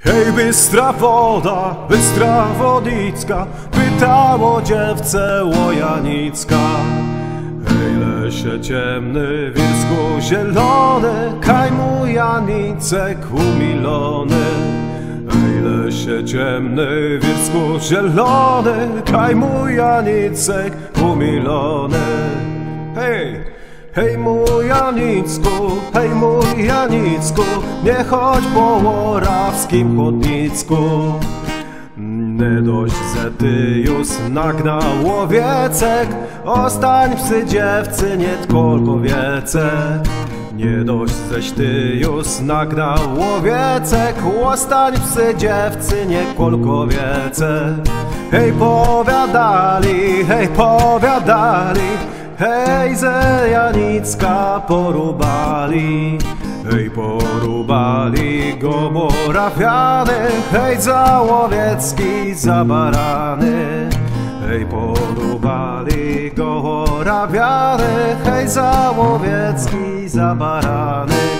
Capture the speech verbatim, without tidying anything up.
Hej, bystra woda, bystra wodicka, pytało dziewce Łojanicka. Hej, lesie ciemny, wirsku zielony, kaj mój Janicek umilony. Hej, lesie ciemny, wirsku zielony, kaj mój Janicek umilony. Hej! Hej mój Janicku, hej mój Janicku, nie chodź po łorawskim chodnicku. Nie dość, że ty już nagnał łowiecek, ostań psy dziewcy, nie tylko wiecek. Nie dość, żeś ty już nagnał łowiecek, ostań psy dziewcy, nie tylko wiecek. Hej, powiadali, hej, powiadali, hej, ze Janicka porubali. Hej, porubali go Morawiany, hej, za łowiecki, za barany. Hej, porubali go Morawiany, hej, za łowiecki, za barany.